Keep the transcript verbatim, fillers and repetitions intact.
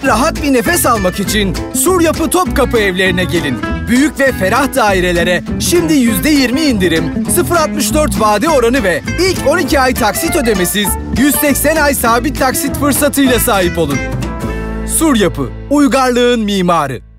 Rahat bir nefes almak için Suryapı Topkapı evlerine gelin. Büyük ve ferah dairelere şimdi yüzde yirmi indirim, sıfır virgül altmış dört vade oranı ve ilk on iki ay taksit ödemesiz, yüz seksen ay sabit taksit fırsatıyla sahip olun. Suryapı, uygarlığın mimarı.